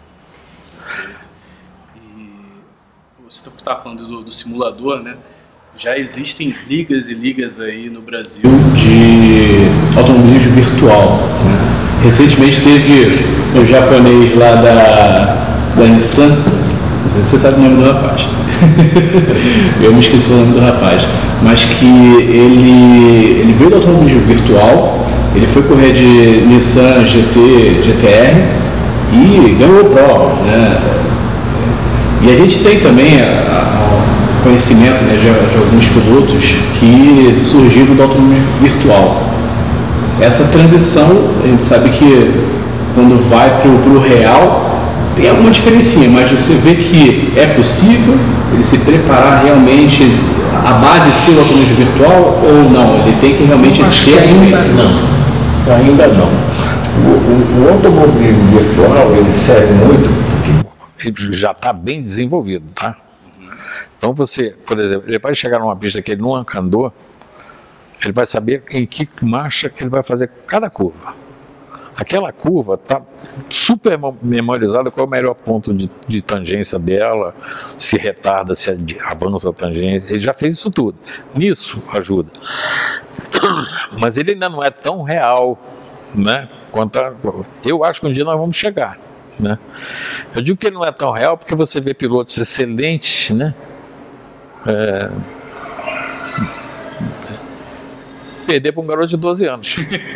E você está falando do simulador, né? Já existem ligas e ligas aí no Brasil de automobilismo virtual, né? Recentemente teve o japonês lá da Nissan, não sei se você sabe o nome do rapaz, eu me esqueci o nome do rapaz, mas que ele veio do automobilismo virtual, ele foi correr de Nissan GT-R e ganhou prova, né? E a gente tem também conhecimento, né, de alguns pilotos que surgiram do automobilismo virtual. Essa transição, a gente sabe que quando vai para o real, tem alguma diferencinha, mas você vê que é possível ele se preparar realmente, a base ser o automobilismo virtual ou não? Ele tem que realmente ter ainda não. O automobilismo virtual, ele serve muito porque ele já está bem desenvolvido, tá? Então você, por exemplo, ele vai chegar numa pista que ele nunca andou, ele vai saber em que marcha que ele vai fazer cada curva. Aquela curva está super memorizada, qual é o melhor ponto de tangência dela, se retarda, se avança a tangência, ele já fez isso tudo. Nisso ajuda. Mas ele ainda não é tão real, né, quanto eu acho que um dia nós vamos chegar, né? Eu digo que ele não é tão real porque você vê pilotos excelentes, né? Perder para um garoto de 12 anos.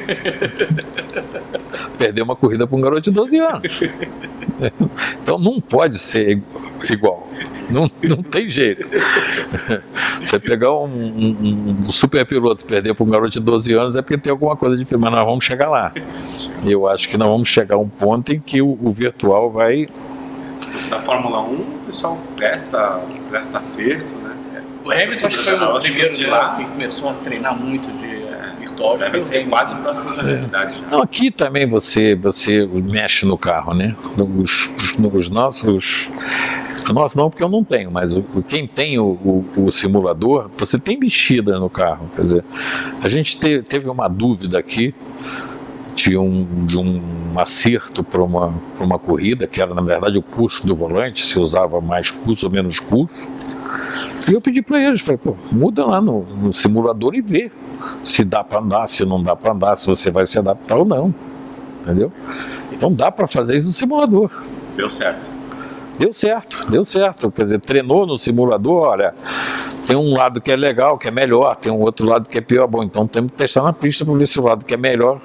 Perder uma corrida para um garoto de 12 anos. Então não pode ser igual. Não tem jeito. Você pegar um super piloto e perder para um garoto de 12 anos é porque tem alguma coisa diferente, mas nós vamos chegar lá. Eu acho que nós vamos chegar a um ponto em que o virtual vai... Da Fórmula 1, o pessoal presta acerto, né? O Hamilton acho que foi o primeiro de lá que começou a treinar muito de virtual. Deve ser quase próximo da realidade. Não, aqui também você mexe no carro, né? Os nossos não, porque eu não tenho, mas quem tem o simulador, você tem mexida no carro. Quer dizer, a gente teve uma dúvida aqui de um acerto para uma corrida, que era na verdade o curso do volante, se usava mais curso ou menos curso. E eu pedi para eles, falei, pô, muda lá no simulador e vê se dá para andar, se não dá para andar, se você vai se adaptar ou não, entendeu? Então dá para fazer isso no simulador. Deu certo. Deu certo, quer dizer, treinou no simulador, olha, tem um lado que é legal, que é melhor, tem um outro lado que é pior, bom, então temos que testar na pista para ver se o lado que é melhor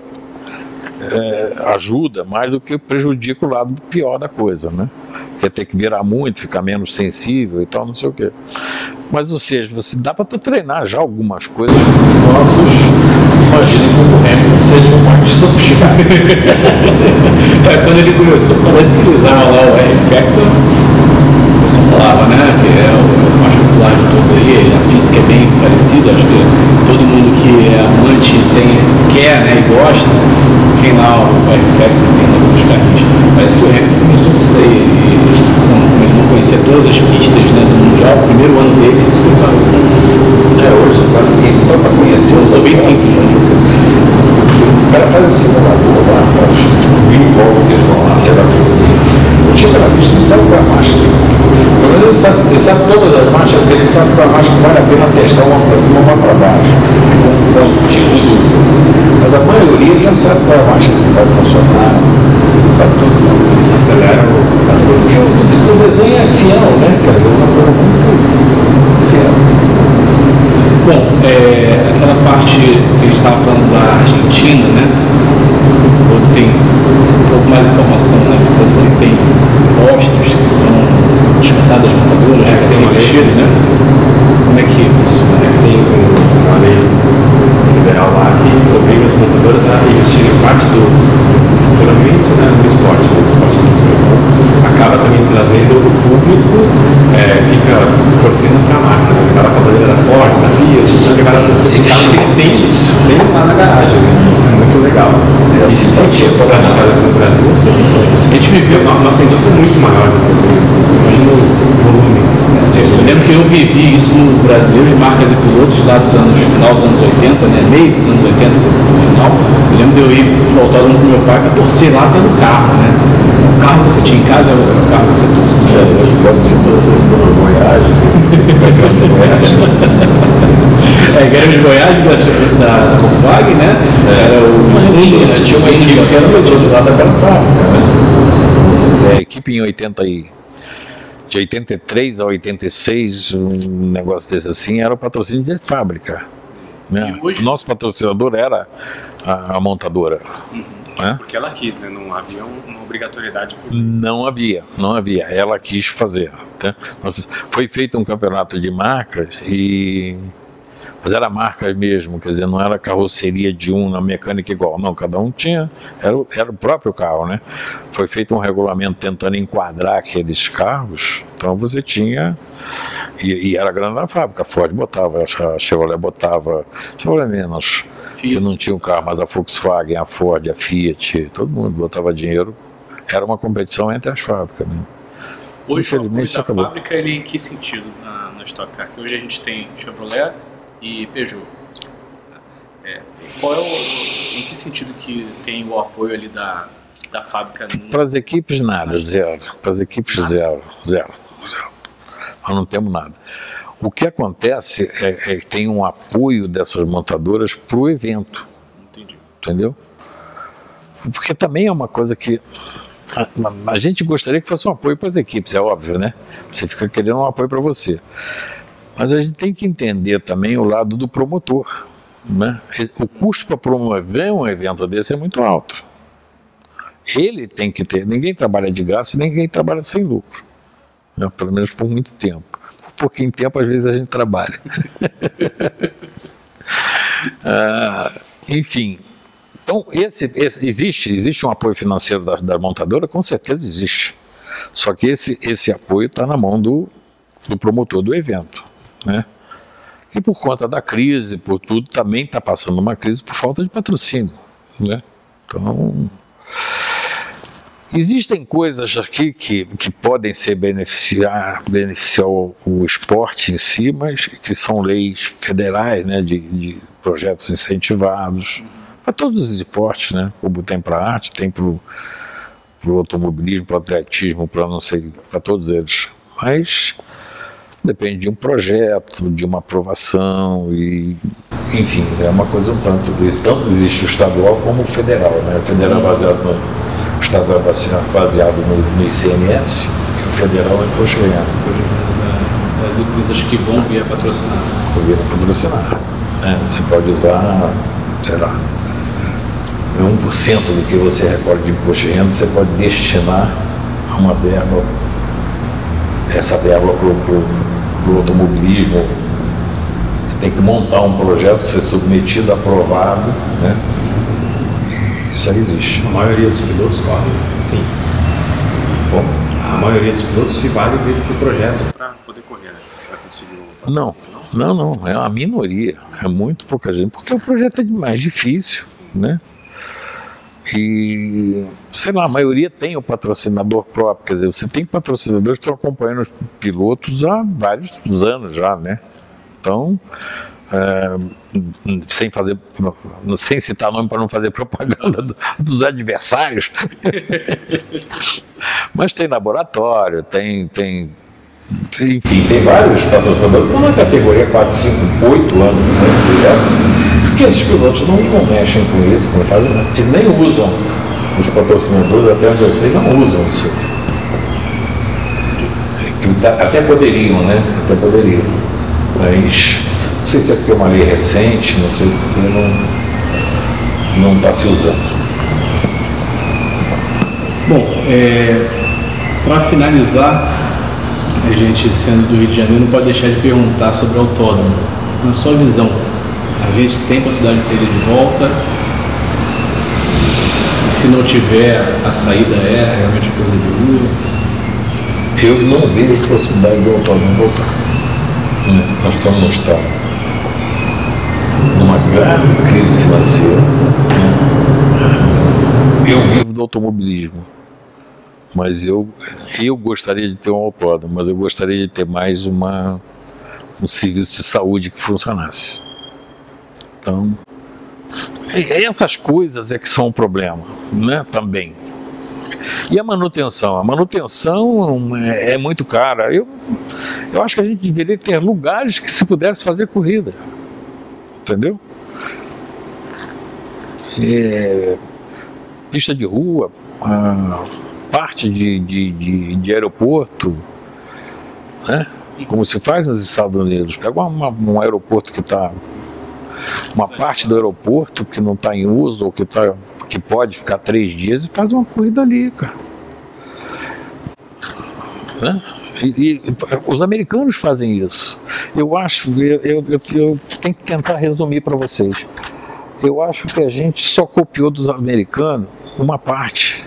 ajuda mais do que prejudica o lado pior da coisa, né? Quer ter que virar muito, ficar menos sensível e tal, não sei o quê. Mas, ou seja, dá para tu treinar já algumas coisas que os nossos imaginem como o Hamilton seja mais sofisticado. Quando ele começou, parece que ele usava lá o R-Factor, o pessoal falava, né, que é o mais popular de todos aí, a física é bem parecida, acho que todo mundo que é amante quer, né, e gosta, tem lá o R-Factor, tem nossos carrinhos. Parece que o Hamilton começou com isso daí, ele não conhecia todas as pistas, né, do Mundial, o primeiro ano dele ele se preparou. Hoje, então para conhecer é bem simples, o cara faz o simulador lá, faz 1000 voltas que eles vão lá, sei lá, não chega na pista, ele sabe qual é a marcha pelo menos ele sabe todas as marchas dele, sabe qual é a marcha que vale a pena testar uma para cima ou uma para baixo, com um tipo de dúvida. mas a maioria já sabe qual é a marcha que vai funcionar, sabe tudo. Acelera Porque o desenho é fiel, né? Quer dizer, uma coisa muito fiel. Bom, aquela parte que a gente estava falando da Argentina, né? Onde tem um pouco mais de informação, né? Você tem postos que são descontadas montadoras, né? Que são investidas, né? Como é que funciona? Tem uma lei federal lá que obriga as montadoras a investirem parte do faturamento, né, no esporte, acaba também trazendo o público, fica torcendo para a marca, né? Acaba com a bandeira da Ford, da Fiat, o cara tem isso, tem lá na garagem, né? Isso é muito legal. E se sentir essa praticada aqui no Brasil, a gente viveu, nossa indústria é muito maior do que o Brasil, imagina o volume. Eu lembro que eu vivi isso no Brasileiro de Marcas e Pilotos lá dos anos, final dos anos 80, né? Meio dos anos 80 no final. Eu lembro de eu ir pro autódromo com meu pai para torcer lá pelo carro, né? O carro que você tinha em casa era o carro que você torcia. Hoje pode ser todas essas boas Goiás, Grande de Goiás da Volkswagen, né? Era o tinha uma equipe que era patrocinada pela fábrica, né? Você tem a equipe em 80 de 83 a 86, um negócio desse assim, era o patrocínio de fábrica. Né? Hoje... Nosso patrocinador era a montadora. Né? Porque ela quis, né? Não havia uma obrigatoriedade. Não havia. Ela quis fazer. Tá? Foi feito um campeonato de marcas mas era marca mesmo, quer dizer, não era carroceria de na mecânica igual, não, cada um tinha, era o próprio carro, né? Foi feito um regulamento tentando enquadrar aqueles carros, então você tinha, e era grande na fábrica, a Ford botava, a Chevrolet botava, Chevrolet menos, que não tinha o carro, mas a Volkswagen, a Ford, a Fiat, todo mundo botava dinheiro, era uma competição entre as fábricas, né? Hoje a fábrica, ele em que sentido na Stock Car? Hoje a gente tem Chevrolet e Peugeot. Em que sentido que tem o apoio ali da fábrica? Para as equipes nada, zero. Para as equipes zero. Nós não temos nada. O que acontece é que tem um apoio dessas montadoras para o evento. Entendi. Entendeu? Porque também é uma coisa que a gente gostaria que fosse um apoio para as equipes, é óbvio, né? Você fica querendo um apoio para você. Mas a gente tem que entender também o lado do promotor, né? O custo para promover um evento desse é muito alto. Ele tem que ter, ninguém trabalha de graça e ninguém trabalha sem lucro, né? Pelo menos por muito tempo. Por pouquinho tempo às vezes a gente trabalha. Enfim, então existe um apoio financeiro da montadora? Com certeza existe. Só que esse apoio está na mão do promotor do evento. Né? E por conta da crise, por tudo, também está passando uma crise por falta de patrocínio. Né? Então, existem coisas aqui que podem ser beneficiar o esporte em si, mas que são leis federais, né, de projetos incentivados para todos os esportes, né? Como tem para a arte, tem para o automobilismo, para o atletismo, para não sei, para todos eles. Mas depende de um projeto, de uma aprovação e, enfim, é uma coisa um tanto existe o estadual como o federal, né? O federal o estadual baseado no ICMS e o federal é imposto ganhar. As empresas que vão vir a patrocinar. Você pode usar, sei lá, 1% do que você recolhe de imposto de renda, você pode destinar a uma verba, essa verba para o automobilismo. Você tem que montar um projeto, ser submetido, aprovado, né? Isso aí existe. A maioria dos pilotos corre, sim. Bom, a maioria dos pilotos se vale desse projeto para poder correr, né? Para conseguir Não, é uma minoria, é muito pouca gente, porque o projeto é mais difícil, né? E, sei lá, a maioria tem o patrocinador próprio, quer dizer, você tem patrocinadores que estão acompanhando os pilotos há vários anos já, né? Então, sem citar nome para não fazer propaganda dos adversários, mas tem laboratório, enfim, tem vários patrocinadores, estão na categoria 4, 5, 8 anos, né? Porque esses pilotos não mexem com isso, não fazem nada. Eles nem usam, os patrocinadores, até onde eu sei, não usam isso. Até poderiam, né? Até poderiam. Mas não sei se é porque é uma lei recente, não sei porque não está se usando. Bom, para finalizar, a gente sendo do Rio de Janeiro não pode deixar de perguntar sobre o autódromo. Na sua visão, a gente tem possibilidade de ter ele de volta? E se não tiver, a saída é realmente corrida de rua? Eu não vejo possibilidade do autódromo voltar. Nós estamos num estado numa grave crise financeira. Eu vivo do automobilismo, mas eu gostaria de ter um autódromo, mas eu gostaria de ter mais um serviço de saúde que funcionasse. Então, essas coisas é que são um problema, né, também. E a manutenção é muito cara. Eu acho que a gente deveria ter lugares que se pudesse fazer corrida, entendeu? Pista de rua, parte de aeroporto, né? Como se faz nos Estados Unidos. Pega um aeroporto que está, uma parte do aeroporto que não está em uso ou que pode ficar 3 dias e faz uma corrida ali, cara. Né? E os americanos fazem isso. Eu tenho que tentar resumir para vocês. Eu acho que a gente só copiou dos americanos uma parte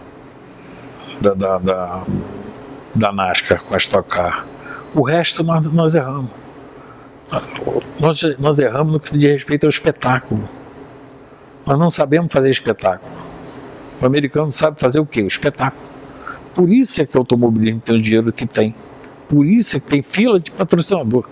da NASCAR com a Stock Car. O resto nós erramos. Nós erramos no que diz respeito ao espetáculo. Nós não sabemos fazer espetáculo. O americano sabe fazer o quê? O espetáculo. Por isso é que o automobilismo tem o dinheiro que tem. Por isso é que tem fila de patrocinador.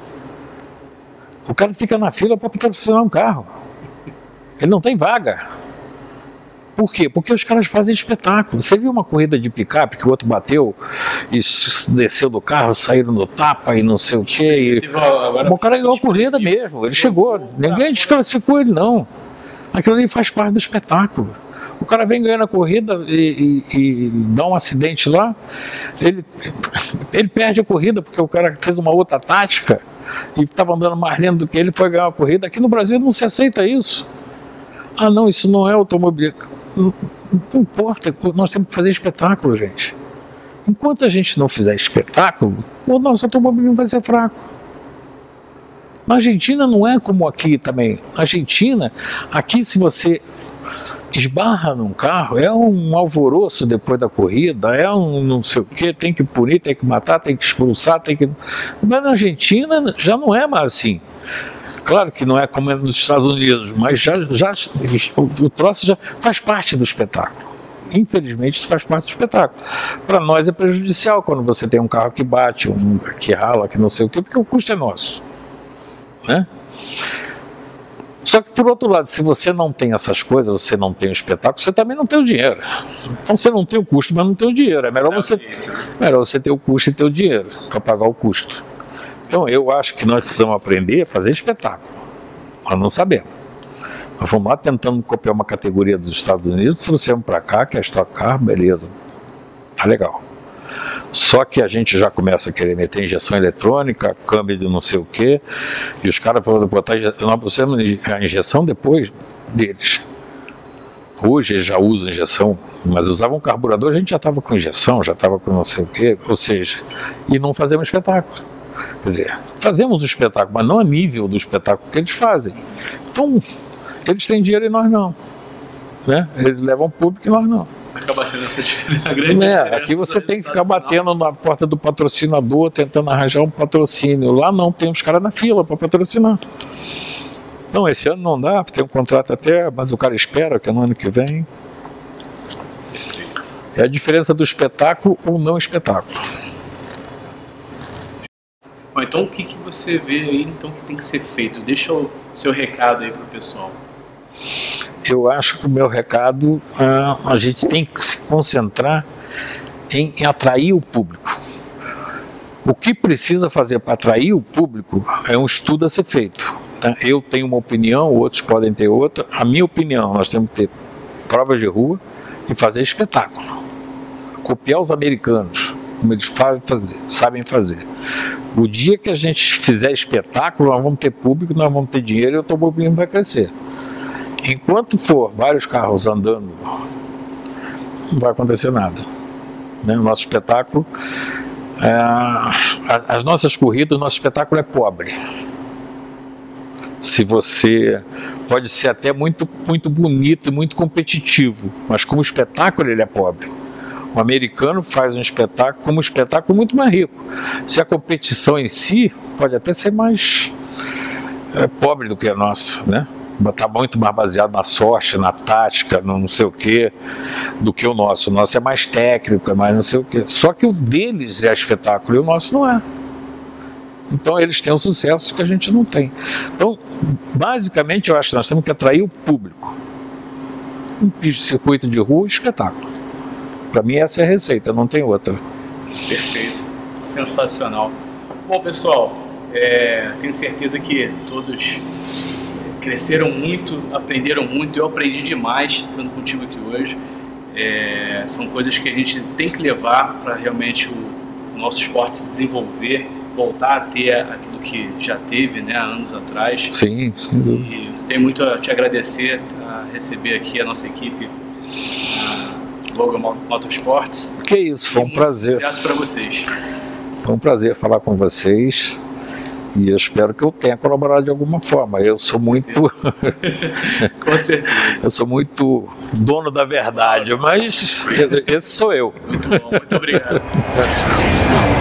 O cara fica na fila para patrocinar um carro. Ele não tem vaga. Por quê? Porque os caras fazem espetáculo. Você viu uma corrida de picape que o outro bateu e desceu do carro, saíram no tapa e não sei o quê. O cara ganhou a corrida mesmo. Ele chegou. Ninguém desclassificou ele, não. Aquilo ali faz parte do espetáculo. O cara vem ganhando a corrida e dá um acidente lá. Ele perde a corrida porque o cara fez uma outra tática e estava andando mais lento do que ele, foi ganhar a corrida. Aqui no Brasil não se aceita isso. Ah, não, isso não é automobilismo. Não importa, nós temos que fazer espetáculo, gente. Enquanto a gente não fizer espetáculo, o nosso automobilismo vai ser fraco. Na Argentina não é como aqui também. Na Argentina, aqui se você esbarra num carro, é um alvoroço depois da corrida, é um não sei o que, tem que punir, tem que matar, tem que expulsar, tem que... Mas na Argentina já não é mais assim. Claro que não é como é nos Estados Unidos, mas o troço já faz parte do espetáculo. Infelizmente isso faz parte do espetáculo. Para nós é prejudicial quando você tem um carro que bate, que rala, que não sei o que, porque o custo é nosso, né? Só que por outro lado, se você não tem essas coisas, você não tem o espetáculo, você também não tem o dinheiro. Então você não tem o custo, mas não tem o dinheiro. É melhor você ter o custo e ter o dinheiro para pagar o custo. Então eu acho que nós precisamos aprender a fazer espetáculo. Nós não sabemos. Nós fomos lá tentando copiar uma categoria dos Estados Unidos, trouxemos para cá, que é a Stock Car, beleza. Tá legal. Só que a gente já começa a querer meter injeção eletrônica, câmbio de não sei o que, e os caras vão botar nós pusemos a injeção depois deles. Hoje eles já usam injeção, mas usavam carburador, a gente já estava com injeção, já estava com não sei o que, ou seja, e não fazemos espetáculo. Quer dizer, fazemos o espetáculo, mas não a nível do espetáculo que eles fazem. Então, eles têm dinheiro e nós não. Né? Eles levam público e nós não. Acaba sendo essa diferença grande. Aqui você tem que ficar batendo na porta do patrocinador, tentando arranjar um patrocínio. Lá não, tem uns caras na fila para patrocinar. Não, esse ano não dá, tem um contrato até, mas o cara espera que é no ano que vem. É a diferença do espetáculo ou não espetáculo. Bom, então o que você vê aí então, que tem que ser feito? Deixa o seu recado aí para o pessoal. Eu acho que o meu recado, a gente tem que se concentrar em atrair o público. O que precisa fazer para atrair o público é um estudo a ser feito. Tá? Eu tenho uma opinião, outros podem ter outra. A minha opinião, nós temos que ter provas de rua e fazer espetáculo. Copiar os americanos, como eles sabem fazer. O dia que a gente fizer espetáculo, nós vamos ter público, nós vamos ter dinheiro e o automobilismo vai crescer. Enquanto for vários carros andando, não vai acontecer nada. Né? O nosso espetáculo, as nossas corridas, o nosso espetáculo é pobre. Se você pode ser até muito, muito bonito e muito competitivo, mas como espetáculo ele é pobre. O americano faz um espetáculo como um espetáculo muito mais rico. Se a competição em si pode até ser mais pobre do que a nossa, né? Está muito mais baseado na sorte, na tática, no não sei o que, do que o nosso. O nosso é mais técnico, é mais não sei o que. Só que o deles é espetáculo e o nosso não é. Então eles têm um sucesso que a gente não tem. Então, basicamente, eu acho que nós temos que atrair o público. Um circuito de rua, espetáculo. Para mim essa é a receita, não tem outra. Perfeito, sensacional. Bom, pessoal, tenho certeza que todos cresceram muito, aprenderam muito. Eu aprendi demais estando contigo aqui hoje. São coisas que a gente tem que levar para realmente o nosso esporte se desenvolver, voltar a ter aquilo que já teve, né, há anos atrás. Sim, sem dúvida. E tenho muito a te agradecer, a receber aqui a nossa equipe, a Logan Motorsports. Que isso, foi um prazer. Sucesso para vocês. Foi um prazer falar com vocês. E eu espero que eu tenha colaborado de alguma forma. Eu sou muito... Com certeza. Eu sou muito dono da verdade, mas esse sou eu. Muito bom, muito obrigado.